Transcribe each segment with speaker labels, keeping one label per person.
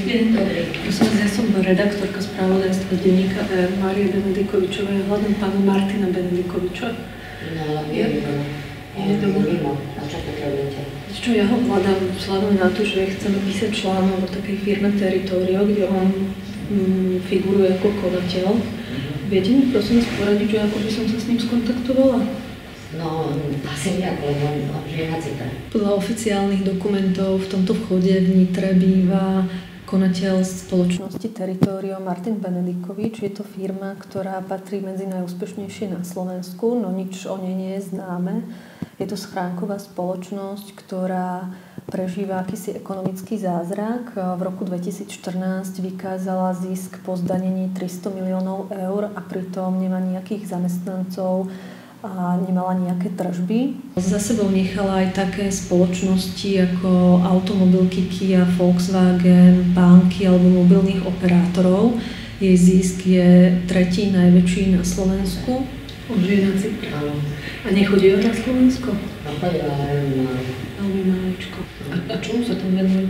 Speaker 1: Dobrý.
Speaker 2: Prosím vás, ja som redaktorka spravodajstva denníka Márie Benedikovičovej hľadom pána Martina Benedikoviča.
Speaker 1: No, ale je mimo. A čo potrebujete?
Speaker 2: Čo ja ho hľadám vzhľadom na to, že chcem písať článok o takej firme Territorio, kde on figuruje ako konateľ. Viete mi prosím poradiť, že ako by som sa s ním skontaktovala?
Speaker 1: No, asi nejak, lebo žije na Cypre.
Speaker 2: Podľa oficiálnych dokumentov v tomto vchode v Nitre býva konateľ spoločnosti Territorio Martin Benedikovič. Je to firma, ktorá patrí medzi najúspešnejšie na Slovensku, no nič o nej nie je známe. Je to schránková spoločnosť, ktorá prežíva akýsi ekonomický zázrak. V roku 2014 vykázala zisk po zdanení 300 miliónov eur a pritom nemá nejakých zamestnancov a nemala nejaké tržby. Za sebou nechala aj také spoločnosti ako automobilky Kia, Volkswagen, banky alebo mobilných operátorov. Jej zisk je tretí najväčší na Slovensku. On žije na Cypre. A nechodí na Slovensko?
Speaker 1: A chodí, ale
Speaker 2: Veľmi máličko. A čomu sa tam venuje?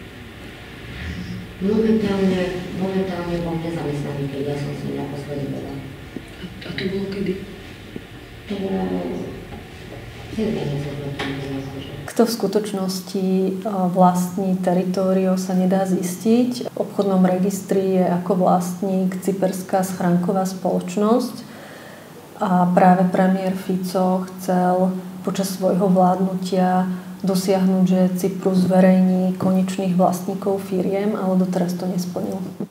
Speaker 1: Momentálne bol nezamestnaný, keď ja som s ním naposledy bola.
Speaker 2: A to bolo kedy?
Speaker 1: To bolo 7 rokov.
Speaker 2: Kto v skutočnosti vlastní Territorio, sa nedá zistiť. V obchodnom registri je ako vlastník cyperská schránková spoločnosť a práve premiér Fico chcel počas svojho vládnutia dosiahnuť, že Cyprus zverejní konečných vlastníkov firiem, ale doteraz to nesplnil.